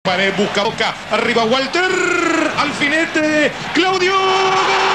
Pared busca Boca, arriba Walter, Alfinete, Claudio, ¡gol!